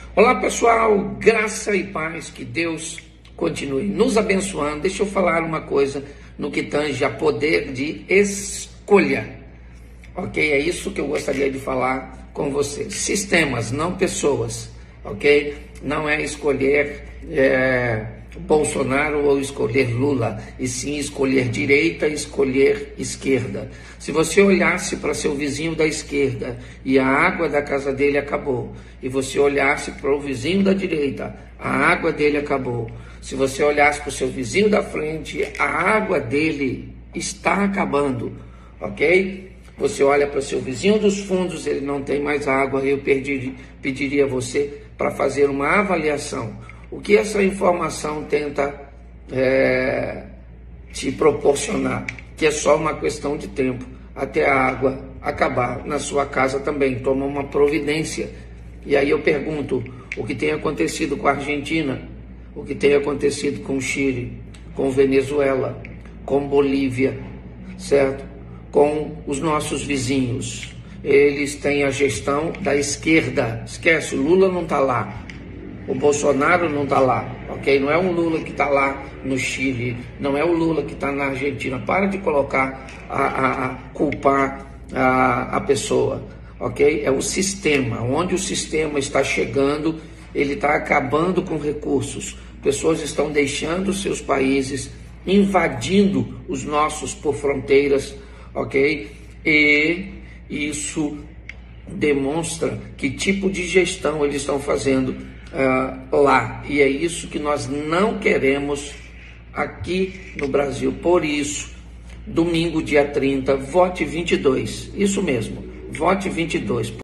Olá pessoal, graça e paz, que Deus continue nos abençoando. Deixa eu falar uma coisa no que tange a poder de escolha, ok? É isso que eu gostaria de falar com vocês. Sistemas, não pessoas, ok? Não é escolher Bolsonaro ou escolher Lula, e sim escolher direita e escolher esquerda. Se você olhasse para seu vizinho da esquerda e a água da casa dele acabou, e você olhasse para o vizinho da direita, a água dele acabou. Se você olhasse para o seu vizinho da frente, a água dele está acabando, ok? Você olha para o seu vizinho dos fundos, ele não tem mais água. Eu pediria a você para fazer uma avaliação. O que essa informação tenta te proporcionar? Que é só uma questão de tempo até a água acabar na sua casa também. Toma uma providência. E aí eu pergunto, o que tem acontecido com a Argentina? O que tem acontecido com o Chile, com Venezuela, com Bolívia, certo? Com os nossos vizinhos. Eles têm a gestão da esquerda. Esquece, o Lula não está lá. O Bolsonaro não está lá, ok? Não é um Lula que está lá no Chile, não é o Lula que está na Argentina. Para de colocar, culpar a pessoa, ok? É o sistema. Onde o sistema está chegando, ele está acabando com recursos. Pessoas estão deixando seus países, invadindo os nossos por fronteiras, ok? E isso demonstra que tipo de gestão eles estão fazendo lá. E é isso que nós não queremos aqui no Brasil. Por isso, domingo, dia 30, vote 22. Isso mesmo, vote 22.